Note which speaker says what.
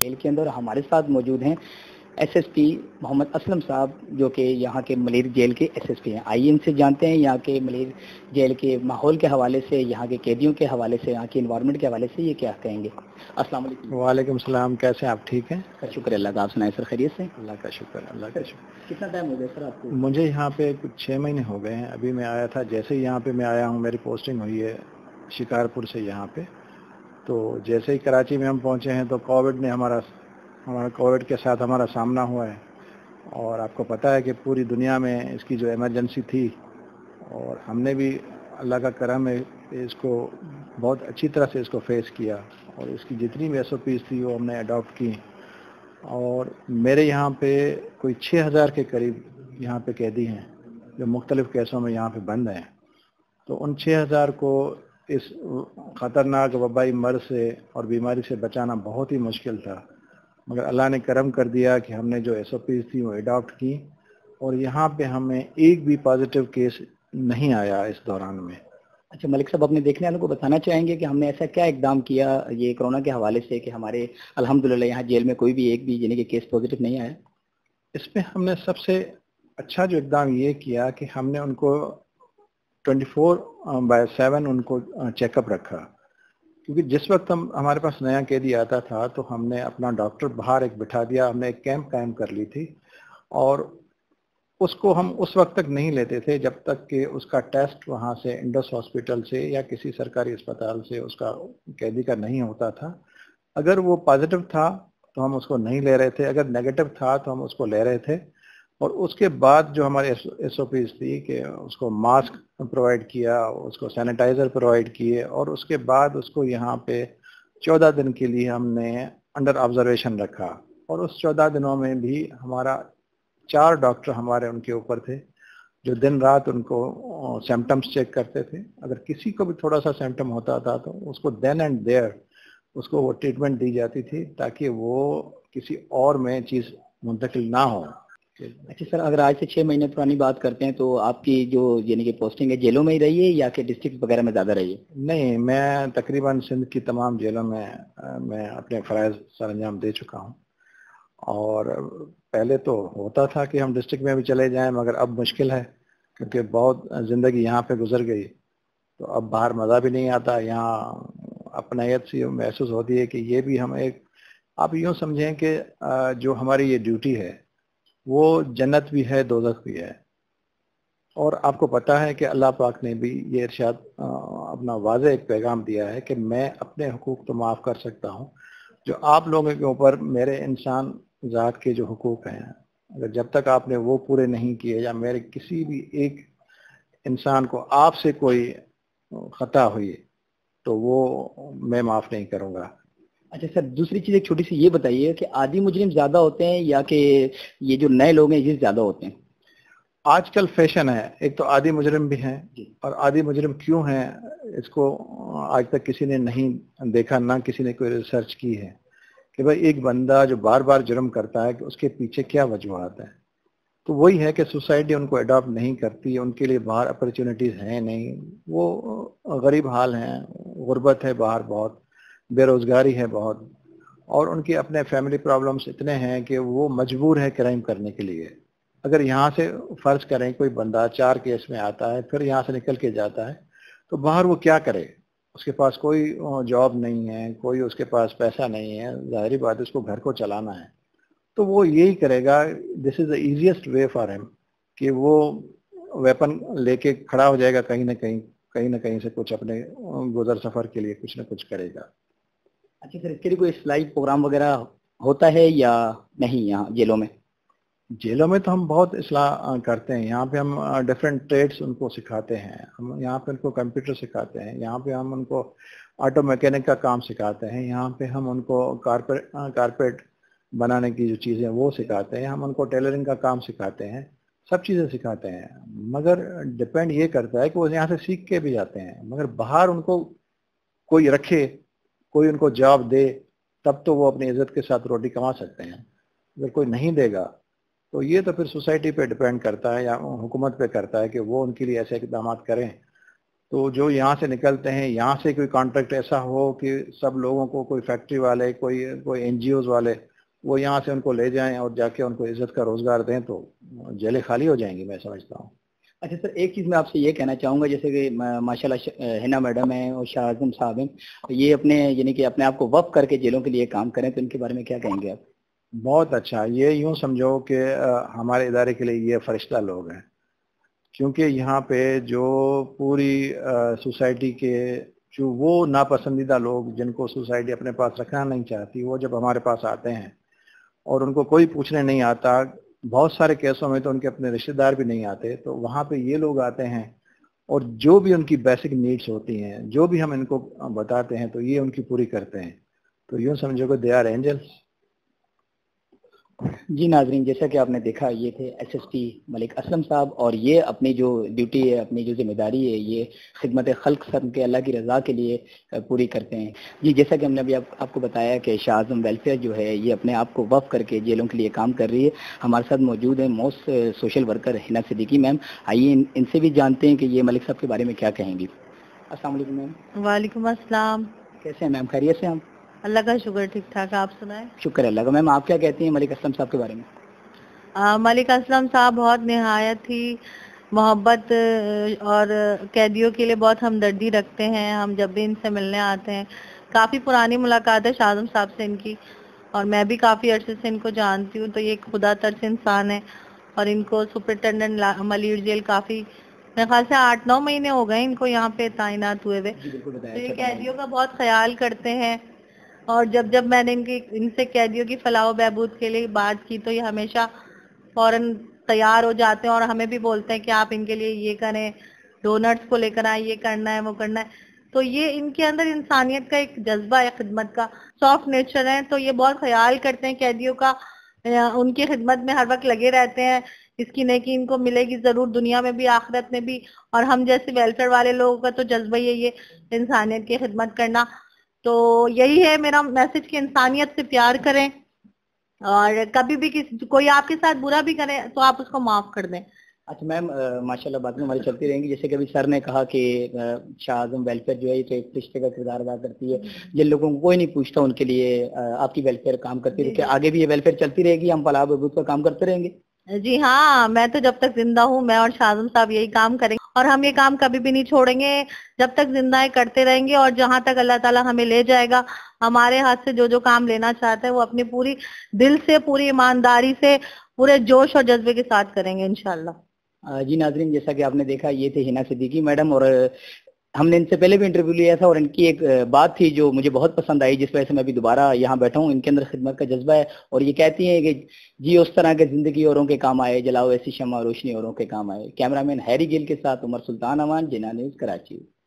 Speaker 1: Jail کے اندر. ہمارے ساتھ موجود ہیں S S P Muhammad Aslam صاحب جو کہ یہاں کے ملیر جیل کے ایس ایس پی ہیں. آئیے ان سے جانتے ہیں یہاں کے ملیر جیل کے ماحول کے حوالے سے, یہاں کے قیدیوں کے حوالے سے, یہاں کے انوائرمنٹ کے حوالے سے یہ کیا کہیں گے. السلام علیکم.
Speaker 2: وعلیکم السلام. کیسے ہیں آپ؟ ٹھیک ہیں؟
Speaker 1: شکر اللہ کا. آپ سنائیں سر, خیریت سے؟
Speaker 2: اللہ کا شکر, اللہ کا شکر.
Speaker 1: کتنا ٹائم ہو گیا سر آپ کو؟
Speaker 2: مجھے یہاں پہ کچھ 6 مہینے ہو گئے ہیں. ابھی میں آیا تھا, جیسے ہی یہاں پہ میں آیا ہوں, میری پوسٹنگ ہوئی ہے شکارپور سے یہاں پہ. تو جیسے ہی کراچی میں ہم پہنچے ہیں تو کووڈ نے ہمارا کووڈ کے ساتھ ہمارا سامنا ہوا ہے. اور آپ کو پتہ ہے کہ پوری دنیا میں اس کی جو ایمرجنسی تھی, اور ہم نے بھی اللہ کا کرم ہے اس کو بہت اچھی طرح سے اس کو فیس کیا, اور اس کی جتنی بھی ایس او پیز تھی وہ ہم نے اڈاپٹ کی. اور میرے یہاں پہ کوئی 6000 کے قریب یہاں پہ قیدی ہیں جو مختلف کیسوں میں یہاں پہ بند ہیں. تو ان 6000 کو اس خطرناک وبائی مرض سے اور بیماری سے بچانا بہت ہی مشکل تھا, مگر اللہ نے کرم کر دیا کہ ہم نے جو ایس او پیز تھی وہ اڈاپٹ کی, اور یہاں پہ ہمیں ایک بھی پازیٹیو کیس نہیں آیا اس دوران میں.
Speaker 1: اچھا ملک صاحب, اپنے دیکھنے والوں کو بتانا چاہیں گے کہ ہم نے ایسا کیا اقدام کیا یہ کرونا کے حوالے سے کہ ہمارے الحمدللہ یہاں جیل میں کوئی بھی ایک بھی یعنی کہ کیس پازیٹیو نہیں آیا؟
Speaker 2: اس میں ہم نے سب سے اچھا جو اقدام یہ کیا کہ ہم نے ان کو 24/7 ان کو چیک اپ رکھا, کیونکہ جس وقت ہمارے پاس نیا قیدی آتا تھا تو ہم نے اپنا ڈاکٹر باہر ایک بٹھا دیا, ہم نے ایک کیمپ قائم کر لی تھی, اور اس کو ہم اس وقت تک نہیں لیتے تھے جب تک کہ اس کا ٹیسٹ وہاں سے انڈس ہاسپٹل سے یا کسی سرکاری اسپتال سے اس کا قیدی کا نہیں ہوتا تھا. اگر وہ پازیٹیو تھا تو ہم اس کو نہیں لے رہے تھے, اگر نیگیٹو تھا تو ہم اس کو لے رہے تھے. اور اس کے بعد جو ہمارے ایس او پیز تھی کہ اس کو ماسک پرووائڈ کیا, اس کو سینیٹائزر پرووائڈ کیے, اور اس کے بعد اس کو یہاں پہ 14 دن کے لیے ہم نے انڈر آبزرویشن رکھا. اور اس 14 دنوں میں بھی ہمارا 4 ڈاکٹر ہمارے ان کے اوپر تھے جو دن رات ان کو سمٹمز چیک کرتے تھے. اگر کسی کو بھی تھوڑا سا سمٹم ہوتا تھا تو اس کو دین اینڈ دیئر اس کو وہ ٹریٹمنٹ دی جاتی تھی تاکہ وہ کسی اور میں چیز منتقل نہ ہو.
Speaker 1: اچھا سر, اگر آج سے 6 مہینے پرانی بات کرتے ہیں تو آپ کی جو یعنی کہ پوسٹنگ ہے جیلوں میں ہی رہی ہے یا کہ ڈسٹرکٹ وغیرہ میں زیادہ رہی ہے؟
Speaker 2: نہیں, میں تقریباً سندھ کی تمام جیلوں میں میں اپنے فرائض سر انجام دے چکا ہوں. اور پہلے تو ہوتا تھا کہ ہم ڈسٹرکٹ میں بھی چلے جائیں, مگر اب مشکل ہے کیونکہ بہت زندگی یہاں پہ گزر گئی, تو اب باہر مزہ بھی نہیں آتا. یہاں اپنائیت سی محسوس ہوتی ہے کہ یہ بھی ہم ایک, آپ یوں سمجھیں کہ جو ہماری یہ ڈیوٹی ہے وہ جنت بھی ہے دوزخ بھی ہے. اور آپ کو پتہ ہے کہ اللہ پاک نے بھی یہ ارشاد اپنا واضح ایک پیغام دیا ہے کہ میں اپنے حقوق تو معاف کر سکتا ہوں, جو آپ لوگوں کے اوپر میرے انسان ذات کے جو حقوق ہیں اگر جب تک آپ نے وہ پورے نہیں کیے, یا میرے کسی بھی ایک انسان کو آپ سے کوئی خطا ہوئی تو وہ میں معاف نہیں کروں گا.
Speaker 1: اچھا سر, دوسری چیز ایک چھوٹی سی یہ بتائیے کہ عادی مجرم زیادہ ہوتے ہیں یا کہ یہ جو نئے لوگ ہیں یہ زیادہ ہوتے ہیں؟
Speaker 2: آج کل فیشن ہے, ایک تو عادی مجرم بھی ہیں, اور عادی مجرم کیوں ہیں اس کو آج تک کسی نے نہیں دیکھا, نہ کسی نے کوئی ریسرچ کی ہے کہ بھائی ایک بندہ جو بار بار جرم کرتا ہے کہ اس کے پیچھے کیا وجوہات ہیں. تو وہی ہے کہ سوسائٹی ان کو اڈاپٹ نہیں کرتی, ان کے لیے باہر اپرچونیٹیز ہیں نہیں, وہ غریب حال ہیں, غربت ہے باہر بہت, بے روزگاری ہے بہت, اور ان کے اپنے فیملی پرابلمس اتنے ہیں کہ وہ مجبور ہے کرائم کرنے کے لیے. اگر یہاں سے فرض کریں کوئی بندہ 4 کیس میں آتا ہے پھر یہاں سے نکل کے جاتا ہے تو باہر وہ کیا کرے, اس کے پاس کوئی جاب نہیں ہے, کوئی اس کے پاس پیسہ نہیں ہے, ظاہری بات ہے اس کو گھر کو چلانا ہے, تو وہ یہی کرے گا. This is the easiest way for him کہ وہ ویپن لے کے کھڑا ہو جائے گا کہیں نہ کہیں سے کچھ اپنے گزر سفر کے لیے کچھ نہ کچھ کرے گا.
Speaker 1: اچھا سر, اس کے لیے کوئی اصلاحی پروگرام وغیرہ ہوتا ہے یا نہیں یہاں جیلوں میں؟
Speaker 2: جیلوں میں تو ہم بہت اصلاح کرتے ہیں. یہاں پہ ہم ڈفرینٹ ٹریڈس ان کو سکھاتے ہیں, ہم یہاں پہ ان کو کمپیوٹر سکھاتے ہیں, یہاں پہ ہم ان کو آٹو میکینک کا کام سکھاتے ہیں, یہاں پہ ہم ان کو کارپیٹ بنانے کی جو چیزیں وہ سکھاتے ہیں, ہم ان کو ٹیلرنگ کا کام سکھاتے ہیں, سب چیزیں سکھاتے ہیں. مگر ڈپینڈ یہ کرتا ہے کہ وہ یہاں سے سیکھ کے بھی جاتے ہیں, مگر باہر ان کو کوئی رکھے, کوئی ان کو جاب دے تب تو وہ اپنی عزت کے ساتھ روٹی کما سکتے ہیں. اگر کوئی نہیں دے گا تو یہ تو پھر سوسائٹی پہ ڈپینڈ کرتا ہے یا حکومت پہ کرتا ہے کہ وہ ان کے لیے ایسے اقدامات کریں تو جو یہاں سے نکلتے ہیں، یہاں سے کوئی کانٹریکٹ ایسا ہو کہ سب لوگوں کو، کوئی فیکٹری والے، کوئی این جی اوز والے، وہ یہاں سے ان کو لے جائیں اور جا کے ان کو عزت کا روزگار دیں، تو جیلیں خالی ہو جائیں گی، میں سمجھتا ہوں۔
Speaker 1: اچھا سر، ایک چیز میں آپ سے یہ کہنا چاہوں گا، جیسے کہ ماشاء اللہ حنا میڈم ہیں اور شاہ اعظم صاحب ہیں، یہ اپنے یعنی کہ اپنے آپ کو وقف کر کے جیلوں کے لیے کام کریں، تو ان کے بارے میں کیا کہیں گے آپ؟
Speaker 2: بہت اچھا، یہ یوں سمجھو کہ ہمارے ادارے کے لیے یہ فرشتہ لوگ ہیں، کیونکہ یہاں پہ جو پوری سوسائٹی کے جو وہ ناپسندیدہ لوگ جن کو سوسائٹی اپنے پاس رکھنا نہیں چاہتی، وہ جب ہمارے پاس آتے ہیں اور ان کو کوئی پوچھنے نہیں آتا، بہت سارے کیسوں میں تو ان کے اپنے رشتہ دار بھی نہیں آتے، تو وہاں پہ یہ لوگ آتے ہیں اور جو بھی ان کی بیسک نیڈس ہوتی ہیں، جو بھی ہم ان کو بتاتے ہیں، تو یہ ان کی پوری کرتے ہیں، تو یوں سمجھو کہ دے آر اینجلس۔
Speaker 1: جی ناظرین، جیسا کہ آپ نے دیکھا، یہ تھے S S P Malik Aslam صاحب، اور یہ اپنی جو ڈیوٹی ہے، اپنی جو ذمہ داری ہے، یہ خدمت خلق سب کے اللہ کی رضا کے لیے پوری کرتے ہیں۔ جی جیسا کہ ہم نے ابھی آپ کو بتایا کہ شاہ اعظم ویلفیئر جو ہے یہ اپنے آپ کو وقف کر کے جیلوں کے لیے کام کر رہی ہے۔ ہمارے ساتھ موجود ہیں most social worker Hina Siddiqui ma'am, آئیے ان سے بھی جانتے ہیں کہ یہ ملک صاحب کے بارے میں کیا کہیں گی۔ السلام علیکم میم۔
Speaker 3: وعلیکم السلام۔
Speaker 1: کیسے ہیں میم؟ خیریت سے ہیں آپ؟
Speaker 3: اللہ کا شکر، ٹھیک ٹھاک، آپ سنائیں؟
Speaker 1: شکر اللہ کا۔ میم آپ کیا کہتی ہیں ملک اسلم صاحب کے بارے میں؟
Speaker 3: ملک اسلم صاحب بہت نہایت ہی محبت اور قیدیوں کے لیے بہت ہمدردی رکھتے ہیں۔ ہم جب بھی ان سے ملنے آتے ہیں، کافی پرانی ملاقات ہے شاہ اعظم صاحب سے ان کی، اور میں بھی کافی عرصے سے ان کو جانتی ہوں، تو یہ ایک خدا ترس انسان ہے، اور ان کو سپرنٹینڈنٹ ملیر جیل کافی، میرے خیال سے 8-9 مہینے ہو گئے ان کو یہاں پہ تعینات ہوئے ہوئے، تو یہ قیدیوں کا بہت خیال کرتے ہیں۔ اور جب میں نے ان سے قیدیوں کی فلاح و بہبود کے لیے بات کی، تو یہ ہمیشہ فوراً تیار ہو جاتے ہیں اور ہمیں بھی بولتے ہیں کہ آپ ان کے لیے یہ کریں، ڈونرز کو لے کر آئیں، یہ کرنا ہے، وہ کرنا ہے۔ تو یہ ان کے اندر انسانیت کا ایک جذبہ ہے، خدمت کا سافٹ نیچر ہے، تو یہ بہت خیال کرتے ہیں قیدیوں کا، ان کی خدمت میں ہر وقت لگے رہتے ہیں۔ اس کی نیکی ان کو ملے گی ضرور، دنیا میں بھی آخرت میں بھی، اور ہم جیسے ویلفیئر والے لوگوں کا تو جذبہ ہی ہے یہ انسانیت کی خدمت کرنا۔ تو یہی ہے میرا میسج کہ انسانیت سے پیار کریں، اور کبھی بھی کوئی آپ کے ساتھ برا بھی کرے تو آپ اس کو معاف کر دیں۔
Speaker 1: اچھا میم، ماشاءاللہ باتیں ہماری چلتی رہیں گی، جیسے کہ ابھی سر نے کہا کہ شاہ اعظم ویلفیئر جو ہے یہ تو ایک فرشتے کا کردار ادا کرتی ہے، جن لوگوں کو کوئی نہیں پوچھتا ان کے لیے آپ کی ویلفیئر کام کرتی ہے، تو کیا آگے بھی یہ ویلفیئر چلتی رہے گی؟ ہم فلاح و بہبود کا کام کرتے رہیں گے؟
Speaker 3: جی ہاں، میں تو جب تک زندہ ہوں میں اور شاہ اعظم صاحب یہی کام کریں گے، اور ہم یہ کام کبھی بھی نہیں چھوڑیں گے، جب تک زندہ ہے کرتے رہیں گے، اور جہاں تک اللہ تعالیٰ ہمیں لے جائے گا، ہمارے ہاتھ سے جو کام لینا چاہتا ہے وہ اپنی پوری دل سے، پوری ایمانداری سے، پورے جوش اور جذبے کے ساتھ کریں گے انشاءاللہ۔
Speaker 1: جی ناظرین، جیسا کہ آپ نے دیکھا، یہ تھے حنا صدیقی میڈم، اور ہم نے ان سے پہلے بھی انٹرویو لیا تھا، اور ان کی ایک بات تھی جو مجھے بہت پسند آئی، جس وجہ سے میں ابھی دوبارہ یہاں بیٹھا ہوں۔ ان کے اندر خدمت کا جذبہ ہے، اور یہ کہتی ہیں کہ جی اس طرح کے زندگی اوروں کے کام آئے، جلاؤ ایسی شمع روشنی اوروں کے کام آئے۔ کیمرہ مین ہیری گل کے ساتھ عمر سلطان امان، جناح نیوز، کراچی۔